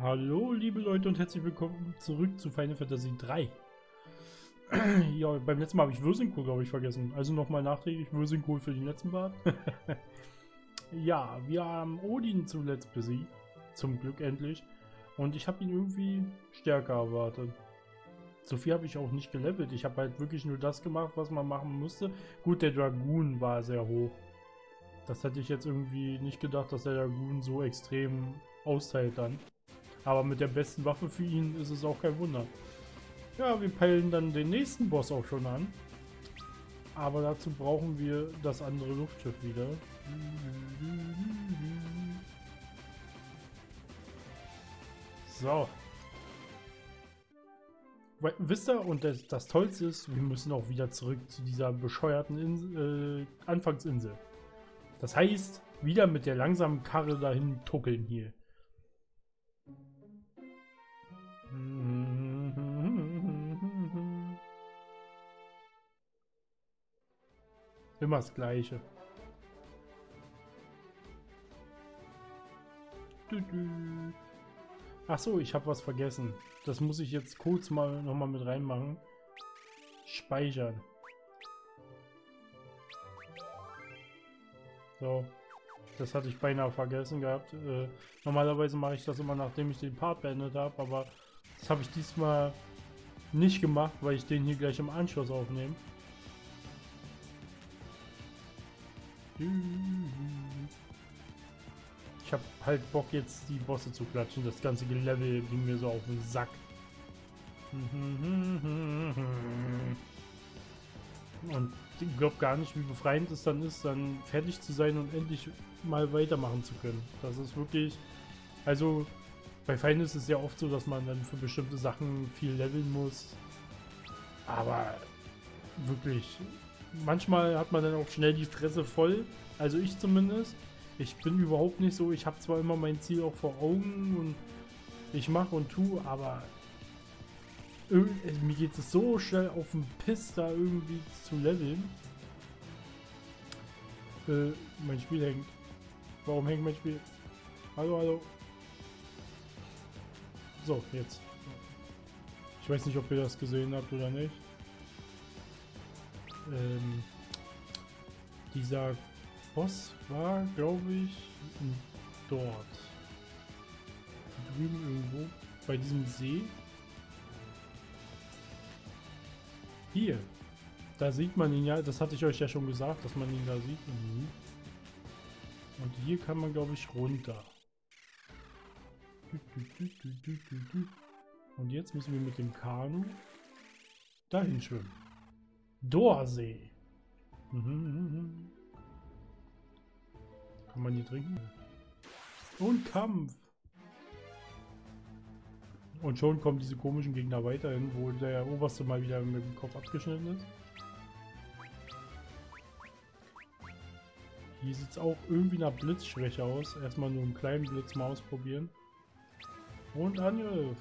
Hallo liebe Leute und herzlich willkommen zurück zu Final Fantasy 3. Ja, beim letzten Mal habe ich Würsinkohl, glaube ich, vergessen. Also nochmal nachträglich Würsinkohl für den letzten Part. Ja, wir haben Odin zuletzt besiegt. Zum Glück endlich. Und ich habe ihn irgendwie stärker erwartet. So viel habe ich auch nicht gelevelt. Ich habe halt wirklich nur das gemacht, was man machen musste. Gut, der Dragoon war sehr hoch. Das hätte ich jetzt irgendwie nicht gedacht, dass der Dragoon so extrem austeilt dann. Aber mit der besten Waffe für ihn ist es auch kein Wunder. Ja, wir peilen dann den nächsten Boss auch schon an. Aber dazu brauchen wir das andere Luftschiff wieder. So. Wisst ihr, und das Tollste ist, wir müssen auch wieder zurück zu dieser bescheuerten Anfangsinsel. Das heißt, wieder mit der langsamen Karre dahin tuckeln hier. Immer das Gleiche. Achso, ich habe was vergessen. Das muss ich jetzt kurz mal nochmal mit reinmachen. Speichern. So. Das hatte ich beinahe vergessen gehabt. Normalerweise mache ich das immer, nachdem ich den Part beendet habe, aber das habe ich diesmal nicht gemacht, weil ich den hier gleich im Anschluss aufnehme. Ich habe halt Bock, jetzt die Bosse zu klatschen. Das ganze Level ging mir so auf den Sack. Und ich glaube gar nicht, wie befreiend es dann ist, dann fertig zu sein und endlich mal weitermachen zu können. Das ist wirklich... Also, bei Final ist es ja oft so, dass man dann für bestimmte Sachen viel leveln muss. Aber wirklich, manchmal hat man dann auch schnell die Fresse voll. Also ich zumindest. Ich bin überhaupt nicht so, ich habe zwar immer mein Ziel auch vor Augen und ich mache und tue, aber mir geht es so schnell auf den Piss, da irgendwie zu leveln. Mein Spiel hängt. Warum hängt mein Spiel? Hallo, hallo. So, jetzt. Ich weiß nicht, ob ihr das gesehen habt oder nicht. Dieser Boss war, glaube ich, dort. Drüben irgendwo. Bei diesem See. Hier. Da sieht man ihn ja. Das hatte ich euch ja schon gesagt, dass man ihn da sieht. Und hier kann man, glaube ich, runter. Und jetzt müssen wir mit dem Kanu dahin schwimmen. Dorsee. Kann man die trinken? Und Kampf. Und schon kommen diese komischen Gegner weiterhin, wo der Oberste mal wieder mit dem Kopf abgeschnitten ist. Hier sieht es auch irgendwie nach Blitzschwäche aus. Erstmal nur einen kleinen Blitz mal ausprobieren. Und Angriff.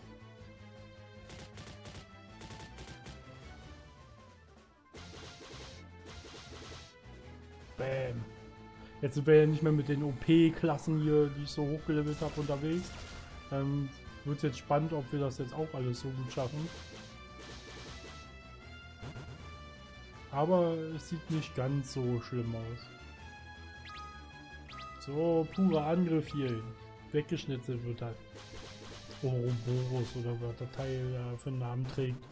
Bam. Jetzt sind wir ja nicht mehr mit den OP-Klassen hier, die ich so hochgelevelt habe, unterwegs. Wird es jetzt spannend, ob wir das jetzt auch alles so gut schaffen. Aber es sieht nicht ganz so schlimm aus. So, purer Angriff hier. Weggeschnitzelt wird halt. Ouroboros oder was der Teil für einen Namen trägt.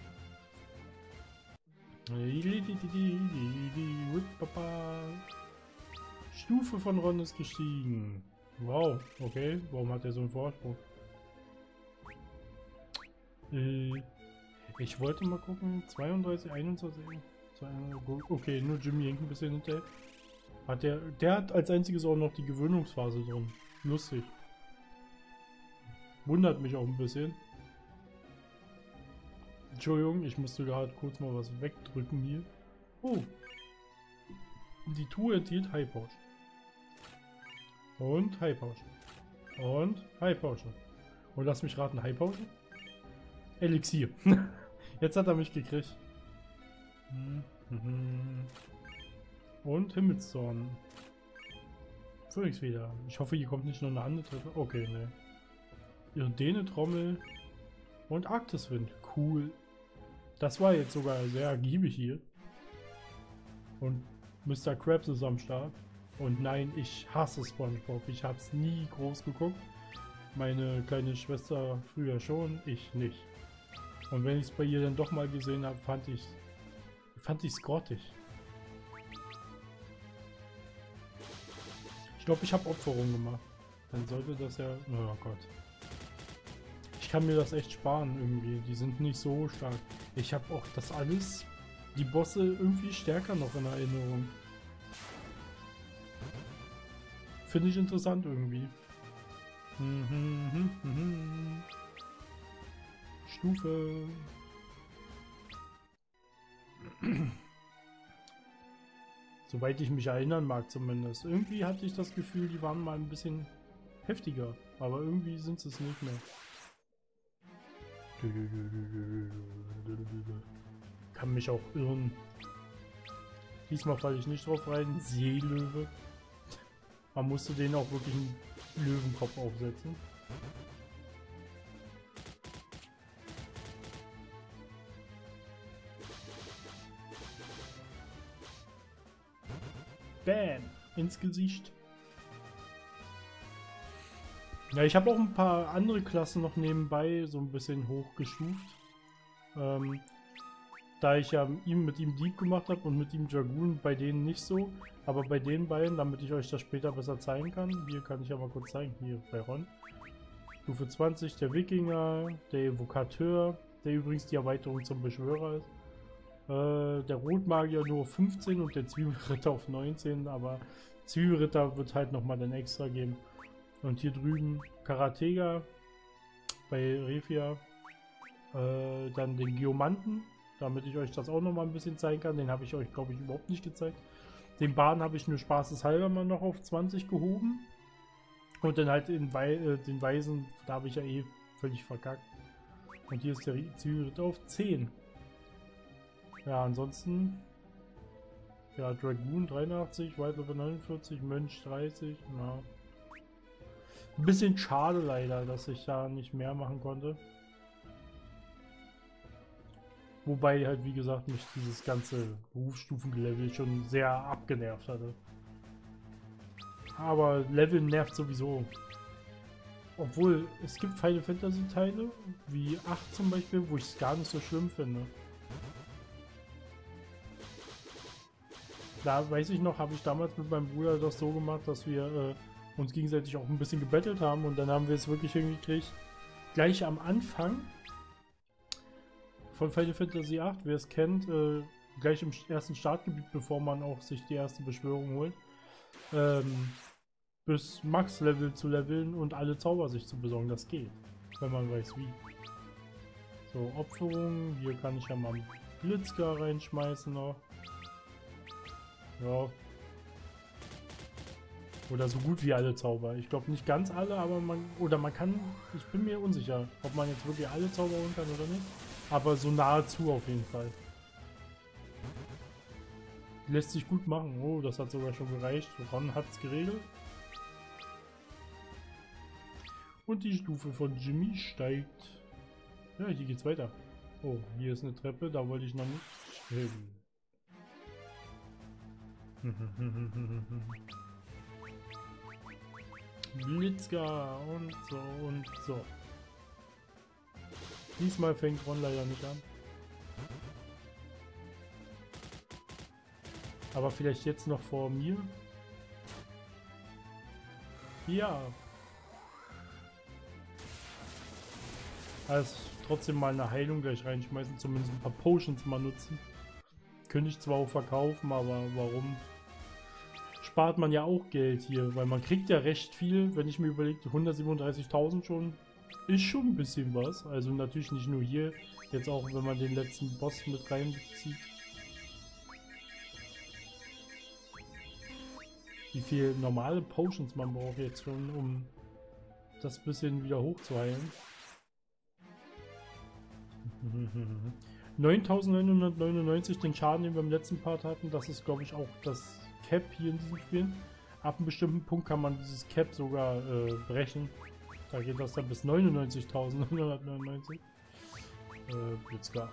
Stufe von Ron ist gestiegen. Wow, okay. Warum hat er so einen Vorsprung? Ich wollte mal gucken. 32, 21. 22, okay, nur Jimmy hängt ein bisschen hinterher. Der hat als einziges auch noch die Gewöhnungsphase drin. Lustig. Wundert mich auch ein bisschen. Entschuldigung, ich musste gerade kurz mal was wegdrücken hier. Oh. Die Tour enthielt High Potion. Und High Potion. Und High Potion. Und lass mich raten, High Potion? Elixier. Jetzt hat er mich gekriegt. Und Himmelszorn. Phönix wieder. Ich hoffe, hier kommt nicht nur eine andere Treppe. Okay, ne. Irdene-Trommel und Arktiswind. Cool. Das war jetzt sogar sehr ergiebig hier. Und Mr. Krabs ist am Start. Und nein, ich hasse SpongeBob. Ich habe es nie groß geguckt. Meine kleine Schwester früher schon, ich nicht. Und wenn ich es bei ihr dann doch mal gesehen habe, fand ich es grottig. Ich glaube, ich habe Opferung gemacht. Dann sollte das ja... Oh Gott. Ich kann mir das echt sparen irgendwie. Die sind nicht so stark. Ich habe auch das alles, die Bosse irgendwie stärker noch in Erinnerung. Finde ich interessant irgendwie. Stufe. Soweit ich mich erinnern mag zumindest. Irgendwie hatte ich das Gefühl, die waren mal ein bisschen heftiger. Aber irgendwie sind sie es nicht mehr. Kann mich auch irren. Diesmal falle ich nicht drauf rein. Seelöwe. Man musste den auch wirklich einen Löwenkopf aufsetzen. Bam! Ins Gesicht. Ja, ich habe auch ein paar andere Klassen noch nebenbei so ein bisschen hochgestuft. Da ich ja mit ihm Dieb gemacht habe und mit ihm Dragoon, bei denen nicht so. Aber bei den beiden, damit ich euch das später besser zeigen kann. Hier kann ich ja mal kurz zeigen, hier bei Ron. Stufe 20, der Wikinger, der Evokateur, der übrigens die Erweiterung zum Beschwörer ist. Der Rotmagier nur auf 15 und der Zwiebelritter auf 19, aber Zwiebelritter wird halt nochmal dann extra geben. Und hier drüben Karateka bei Refia, dann den Geomanten, damit ich euch das auch nochmal ein bisschen zeigen kann. Den habe ich euch, glaube ich, überhaupt nicht gezeigt. Den Bahn habe ich nur spaßeshalber mal noch auf 20 gehoben. Und dann halt den Weisen, da habe ich ja eh völlig verkackt. Und hier ist der Zwiebelritter auf 10. Ja, ansonsten, ja, Dragoon 83, White Level 49, Mönch 30, ja. Ein bisschen schade leider, dass ich da nicht mehr machen konnte. Wobei halt, wie gesagt, mich dieses ganze Berufsstufenlevel schon sehr abgenervt hatte. Aber Level nervt sowieso. Obwohl, es gibt Final Fantasy Teile, wie 8 zum Beispiel, wo ich es gar nicht so schlimm finde. Da weiß ich noch, habe ich damals mit meinem Bruder das so gemacht, dass wir uns gegenseitig auch ein bisschen gebettelt haben und dann haben wir es wirklich hingekriegt, gleich am Anfang von Final Fantasy VIII, wer es kennt, gleich im ersten Startgebiet, bevor man auch sich die erste Beschwörung holt, bis Max-Level zu leveln und alle Zauber sich zu besorgen. Das geht, wenn man weiß wie. So, Opferung, hier kann ich ja mal einen Blitzgar reinschmeißen noch. Ja. Oder so gut wie alle Zauber. Ich glaube nicht ganz alle, aber man kann, ich bin mir unsicher, ob man jetzt wirklich alle Zauber holen kann oder nicht. Aber so nahezu auf jeden Fall. Lässt sich gut machen. Oh, das hat sogar schon gereicht. Ron hat es geregelt. Und die Stufe von Jimmy steigt. Ja, hier geht's weiter. Oh, hier ist eine Treppe, da wollte ich noch nicht hin. Blitzgar und so und so. Diesmal fängt Ron leider nicht an. Aber vielleicht jetzt noch vor mir. Ja. Also trotzdem mal eine Heilung gleich reinschmeißen, zumindest ein paar Potions mal nutzen. Könnte ich zwar auch verkaufen, aber warum? Spart man ja auch Geld hier, weil man kriegt ja recht viel, wenn ich mir überlege, 137.000 schon, ist schon ein bisschen was. Also natürlich nicht nur hier, jetzt auch wenn man den letzten Boss mit reinbezieht. Wie viel normale Potions man braucht jetzt schon, um das bisschen wieder hochzuheilen. 9.999 den Schaden, den wir im letzten Part hatten, das ist glaube ich auch das Cap hier in diesem Spiel. Ab einem bestimmten Punkt kann man dieses Cap sogar brechen. Da geht das dann bis 99.999. Blitzgar.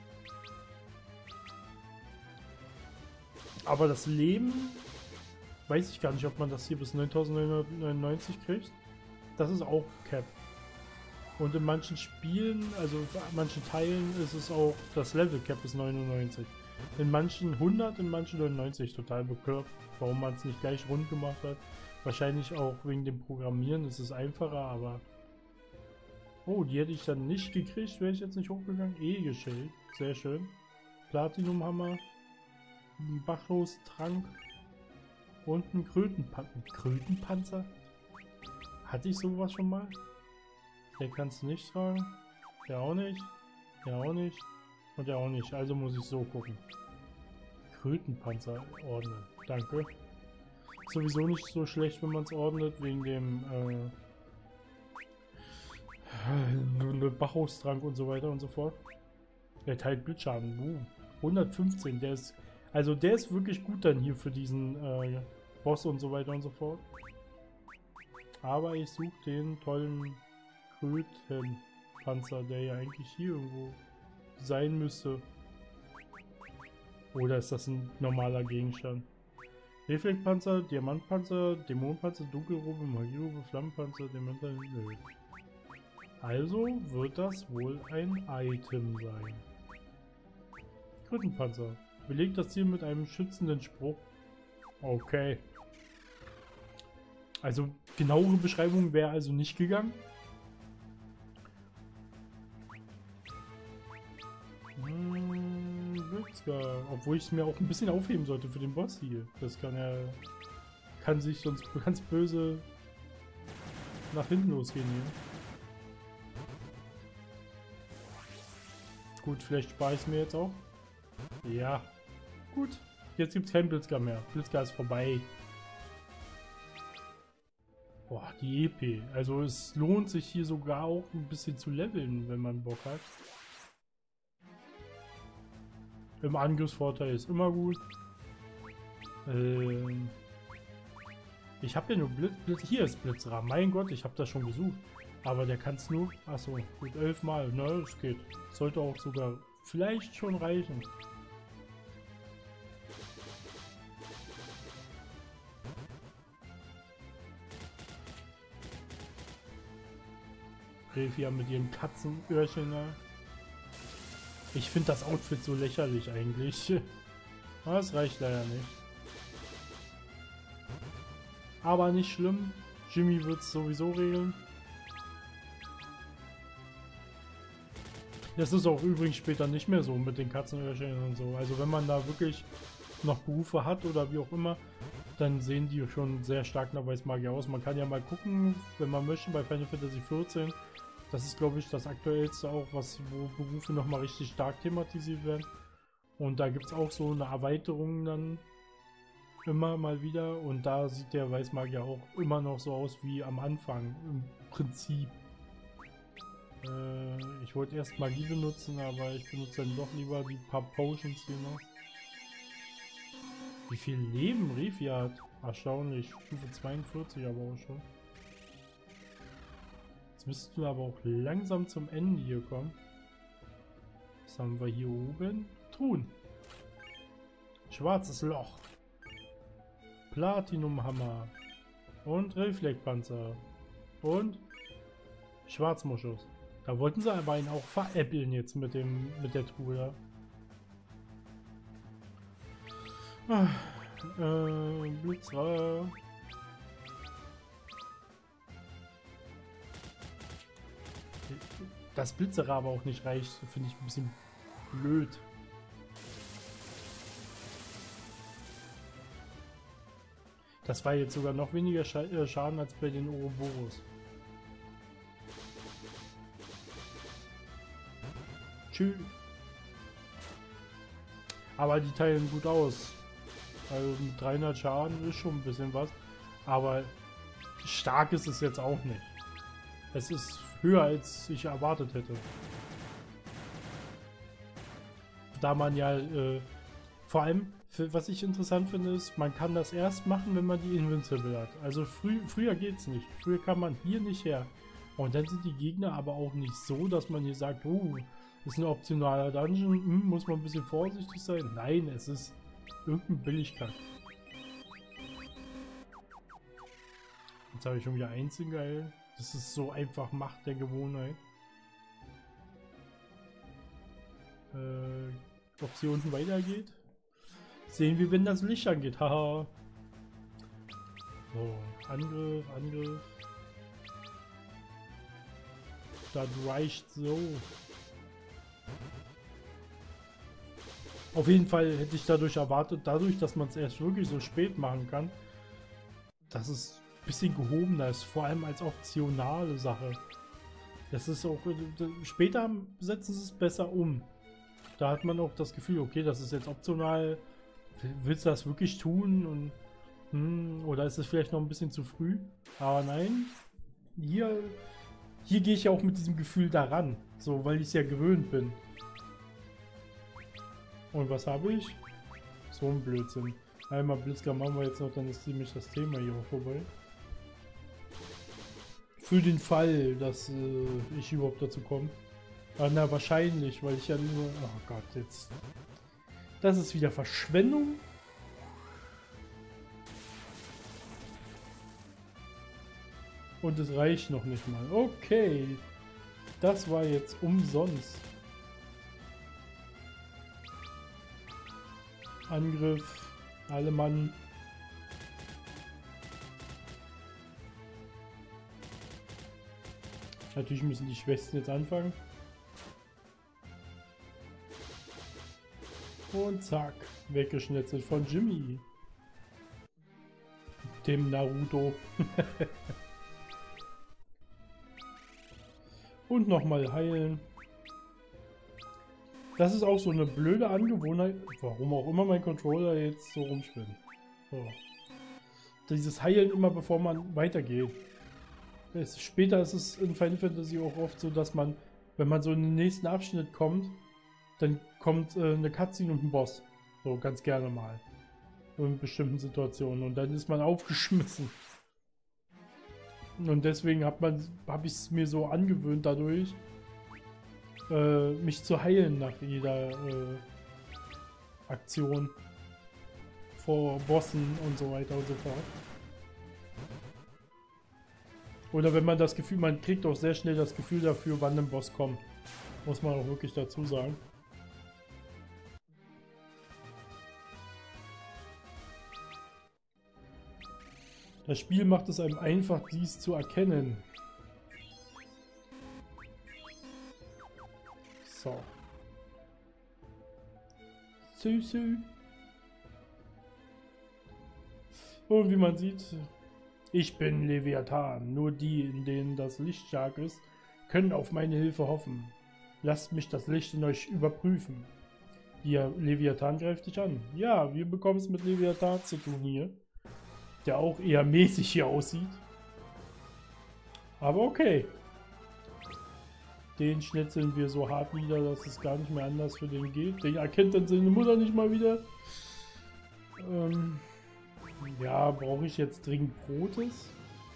Aber das Leben, weiß ich gar nicht, ob man das hier bis 9.999 kriegt. Das ist auch Cap. Und in manchen Spielen, also in manchen Teilen ist es auch, das Level Cap ist 99. In manchen 100, in manchen 99, total bekloppt, warum man es nicht gleich rund gemacht hat. Wahrscheinlich auch wegen dem Programmieren ist es einfacher, aber... Oh, die hätte ich dann nicht gekriegt, wäre ich jetzt nicht hochgegangen. Geschillt, sehr schön. Platinumhammer, ein Bacchus-Trank und ein Krötenpanzer. Hatte ich sowas schon mal? Der kannst du nicht tragen. Der auch nicht. Der auch nicht. Und der auch nicht. Also muss ich so gucken. Krötenpanzer ordnen. Danke. Sowieso nicht so schlecht, wenn man es ordnet, wegen dem Bacchus-Trank und so weiter und so fort. Der teilt Blitzschaden. 115. Der ist. Also der ist wirklich gut dann hier für diesen Boss und so weiter und so fort. Aber ich suche den tollen Krötenpanzer, der ja eigentlich hier irgendwo sein müsste. Oder ist das ein normaler Gegenstand? Reflexpanzer, Diamantpanzer, Dämonenpanzer, Dunkelrobe, Magierobe, Flammenpanzer, Diamantpanzer. Nö. Also wird das wohl ein Item sein. Krötenpanzer. Belegt das Ziel mit einem schützenden Spruch. Okay. Also genauere Beschreibung wäre also nicht gegangen. Blitzgar. Obwohl ich es mir auch ein bisschen aufheben sollte für den Boss hier. Das kann sich sonst ganz böse nach hinten losgehen hier. Gut, vielleicht spare ich es mir jetzt auch. Ja. Gut. Jetzt gibt es keinen Blitzgar mehr. Blitzgar ist vorbei. Boah, die EP. Also es lohnt sich hier sogar auch ein bisschen zu leveln, wenn man Bock hat. Im Angriffsvorteil ist immer gut. Ich habe ja nur Blitz. Hier ist Blitzrahmen. Mein Gott, ich habe das schon gesucht. Aber der kann es nur. Achso, gut, 11 Mal. Na, das geht. Sollte auch sogar vielleicht schon reichen. Refia mit ihren Katzenöhrchen da. Ich finde das Outfit so lächerlich eigentlich. Das reicht leider nicht. Aber nicht schlimm. Jimmy wird es sowieso regeln. Das ist auch übrigens später nicht mehr so mit den Katzenöhrchen und so. Also wenn man da wirklich noch Berufe hat oder wie auch immer, dann sehen die schon sehr stark nach Weißmagier aus. Man kann ja mal gucken, wenn man möchte, bei Final Fantasy 14. Das ist, glaube ich, das aktuellste auch, wo Berufe nochmal richtig stark thematisiert werden. Und da gibt es auch so eine Erweiterung dann immer mal wieder. Und da sieht der Weißmagier auch immer noch so aus wie am Anfang im Prinzip. Ich wollte erst Magie benutzen, aber ich benutze dann doch lieber die paar Potions hier noch. Wie viel Leben Refia hat? Erstaunlich. Stufe 42 aber auch schon. Jetzt müssten wir aber auch langsam zum Ende hier kommen. Was haben wir hier oben? Truhen. Schwarzes Loch. Platinumhammer. Und Reflexpanzer. Und Schwarzmoschus. Da wollten sie aber ihn auch veräppeln jetzt mit der Truhe. Blitzer. Dass Blitzer aber auch nicht reicht, finde ich ein bisschen blöd. Das war jetzt sogar noch weniger Schaden als bei den Ouroboros. Tschüss. Aber die teilen gut aus. Also mit 300 Schaden ist schon ein bisschen was. Aber stark ist es jetzt auch nicht. Es ist höher, als ich erwartet hätte. Da man ja, vor allem, was ich interessant finde, ist, man kann das erst machen, wenn man die Invincible hat. Also früher geht's nicht. Früher kann man hier nicht her. Und dann sind die Gegner aber auch nicht so, dass man hier sagt, oh, das ist ein optionaler Dungeon, muss man ein bisschen vorsichtig sein. Nein, es ist irgendein Billigkack. Jetzt habe ich schon wieder einzeln geil. Das ist so einfach Macht der Gewohnheit. Ob es hier unten weitergeht? Sehen wir, wenn das Licht angeht. Haha. So, Angriff, Angriff. Das reicht so. Auf jeden Fall hätte ich dadurch erwartet, dadurch, dass man es erst wirklich so spät machen kann, dass es ein bisschen gehobener ist, vor allem als optionale Sache. Das ist auch, später setzen sie es besser um. Da hat man auch das Gefühl, okay, das ist jetzt optional, willst du das wirklich tun? Und oder ist es vielleicht noch ein bisschen zu früh? Aber nein, hier gehe ich ja auch mit diesem Gefühl daran, so, weil ich es ja gewöhnt bin. Und was habe ich? So ein Blödsinn. Einmal Blitzgang machen wir jetzt noch, dann ist ziemlich das Thema hier auch vorbei. Für den Fall, dass ich überhaupt dazu komme. Ah, na, wahrscheinlich, weil ich ja nur... Oh Gott, jetzt... Das ist wieder Verschwendung. Und es reicht noch nicht mal. Okay. Das war jetzt umsonst. Angriff. Alle Mann. Natürlich müssen die Schwestern jetzt anfangen. Und zack. Weggeschnetzelt von Jimmy. Dem Naruto. Und nochmal heilen. Das ist auch so eine blöde Angewohnheit, warum auch immer mein Controller jetzt so rumspinnt. So. Dieses Heilen immer bevor man weitergeht. Später ist es in Final Fantasy auch oft so, dass man, wenn man so in den nächsten Abschnitt kommt, dann kommt eine Cutscene und ein Boss. So ganz gerne mal. In bestimmten Situationen. Und dann ist man aufgeschmissen. Und deswegen habe ich es mir so angewöhnt dadurch, mich zu heilen nach jeder Aktion vor Bossen und so weiter und so fort. Oder wenn man das Gefühl, man kriegt auch sehr schnell das Gefühl dafür, wann ein Boss kommt. Muss man auch wirklich dazu sagen. Das Spiel macht es einem einfach, dies zu erkennen. So. Süß. Und wie man sieht, ich bin Leviathan. Nur die, in denen das Licht stark ist, können auf meine Hilfe hoffen. Lasst mich das Licht in euch überprüfen. Hier, Leviathan greift dich an. Ja, wir bekommen es mit Leviathan zu tun hier. Der auch eher mäßig hier aussieht. Aber okay. Den schnetzeln wir so hart wieder, dass es gar nicht mehr anders für den geht. Den erkennt dann seine Mutter nicht mal wieder. Ja, brauche ich jetzt dringend Brotes?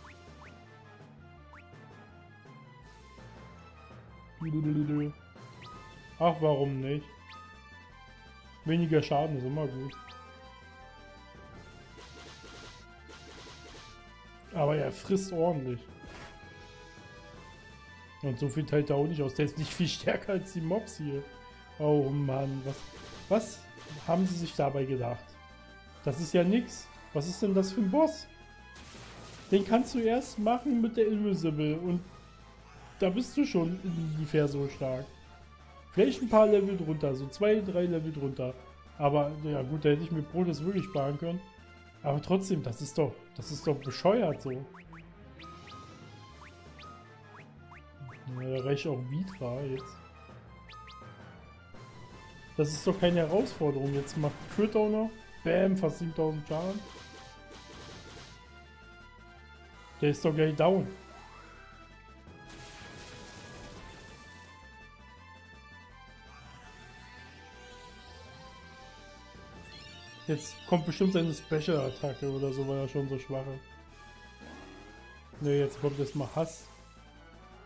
Ach, warum nicht? Weniger Schaden ist immer gut. Aber er frisst ordentlich. Und so viel teilt er auch nicht aus. Der ist nicht viel stärker als die Mobs hier. Oh Mann, was haben sie sich dabei gedacht? Das ist ja nix. Was ist denn das für ein Boss? Den kannst du erst machen mit der Invisible und da bist du schon ungefähr so stark. Vielleicht ein paar Level drunter, so 2, 3 Level drunter. Aber ja gut, da hätte ich mir Brotes wirklich sparen können. Aber trotzdem, das ist doch bescheuert so. Ja, da reicht auch Vitra jetzt. Das ist doch keine Herausforderung. Jetzt macht Crit auch noch. Bam, fast 7000 Schaden. Der ist doch gleich down. Jetzt kommt bestimmt seine Special-Attacke oder so, weil er schon so schwach ist. Ne, jetzt kommt erstmal Hass.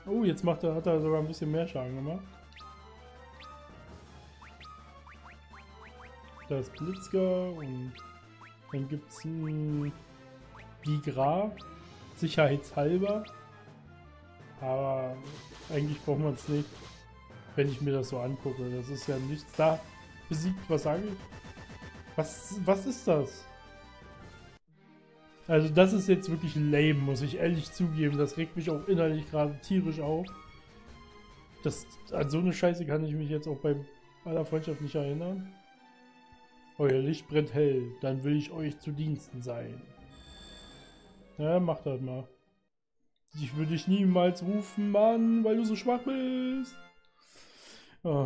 Oh, jetzt hat er sogar ein bisschen mehr Schaden gemacht. Da ist Blitzger und dann gibt es ein Bigra, sicherheitshalber. Aber eigentlich braucht man es nicht, wenn ich mir das so angucke. Das ist ja nichts da. Besiegt, was sage ich? Was ist das? Also das ist jetzt wirklich lame, muss ich ehrlich zugeben. Das regt mich auch innerlich gerade tierisch auf. An so eine Scheiße kann ich mich jetzt auch bei aller Freundschaft nicht erinnern. Euer Licht brennt hell, dann will ich euch zu Diensten sein. Ja, macht das mal. Ich würde dich niemals rufen, Mann, weil du so schwach bist. Oh.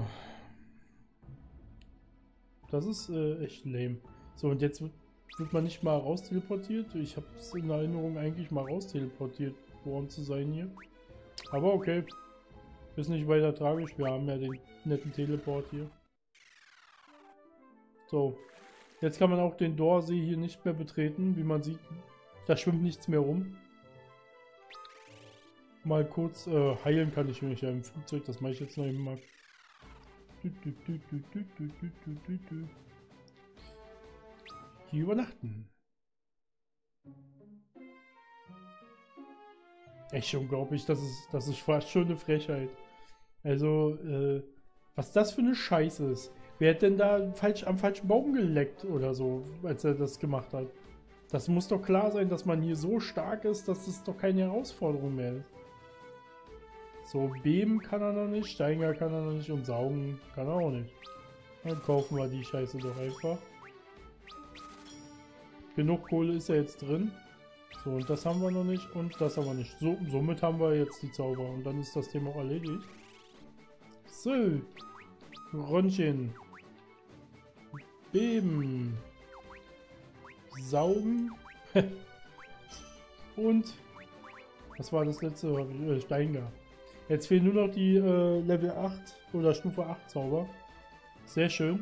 Das ist echt lame. So, und jetzt wird man nicht mal raus teleportiert. Ich habe es in Erinnerung eigentlich mal raus teleportiert worden zu sein hier. Aber okay. Ist nicht weiter tragisch. Wir haben ja den netten Teleport hier. So. Jetzt kann man auch den Dorsey hier nicht mehr betreten. Wie man sieht, da schwimmt nichts mehr rum. Mal kurz heilen kann ich mich ja im Flugzeug. Das mache ich jetzt noch eben mal. Hier übernachten. Echt unglaublich, das ist fast schon eine Frechheit. Also, was das für eine Scheiße ist. Wer hat denn da am falschen Baum geleckt oder so, als er das gemacht hat? Das muss doch klar sein, dass man hier so stark ist, dass das doch keine Herausforderung mehr ist. So, beben kann er noch nicht, Steiger kann er noch nicht und saugen kann er auch nicht. Dann kaufen wir die Scheiße doch einfach. Genug Kohle ist ja jetzt drin. So, und das haben wir noch nicht und das haben wir nicht. So, somit haben wir jetzt die Zauber und dann ist das Thema auch erledigt. So, Röntgen. Beben. Saugen. Und was war das letzte? Steiger. Jetzt fehlen nur noch die Level 8 oder Stufe 8 Zauber. Sehr schön.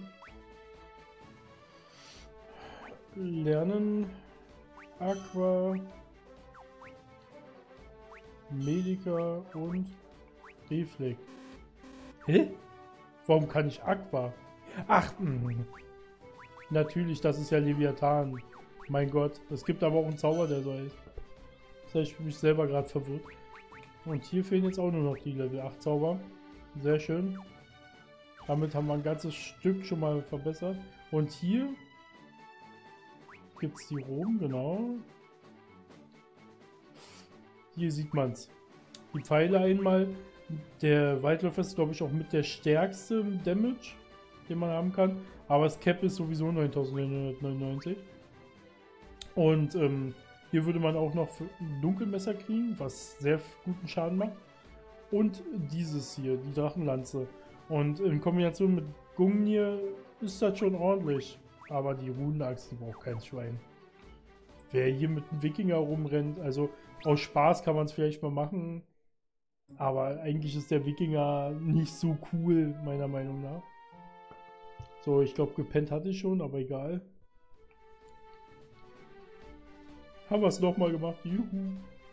Lernen. Aqua. Medica und Reflex. Hä? Warum kann ich Aqua? Ach, natürlich, das ist ja Leviathan. Mein Gott, es gibt aber auch einen Zauber, der so heißt. Das heißt, ich bin mich selber gerade verwirrt. Und hier fehlen jetzt auch nur noch die Level 8 Zauber. Sehr schön. Damit haben wir ein ganzes Stück schon mal verbessert. Und hier gibt es die Roben, genau. Hier sieht man es. Die Pfeile einmal. Der Weitläufer ist, glaube ich, auch mit der stärkste Damage, den man haben kann. Aber das Cap ist sowieso 9999. Und hier würde man auch noch ein Dunkelmesser kriegen, was sehr guten Schaden macht. Und dieses hier, die Drachenlanze. Und in Kombination mit Gungnir ist das schon ordentlich. Aber die Runenaxt, die braucht kein Schwein. Wer hier mit einem Wikinger rumrennt, also aus Spaß kann man es vielleicht mal machen. Aber eigentlich ist der Wikinger nicht so cool, meiner Meinung nach. So, ich glaube, gepennt hatte ich schon, aber egal. Haben wir es nochmal gemacht. Juhu.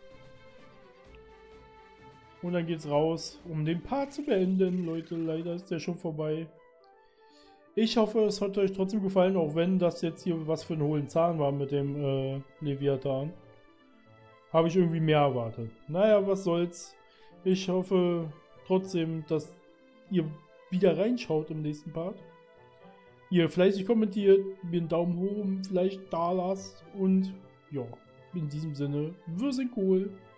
Und dann geht's raus, um den Part zu beenden, Leute. Leider ist der schon vorbei. Ich hoffe, es hat euch trotzdem gefallen, auch wenn das jetzt hier was für einen hohlen Zahn war mit dem Leviathan. Habe ich irgendwie mehr erwartet. Naja, was soll's. Ich hoffe trotzdem, dass ihr wieder reinschaut im nächsten Part. Ihr fleißig kommentiert, mir einen Daumen hoch vielleicht da lasst und ja, in diesem Sinne, wir sind cool.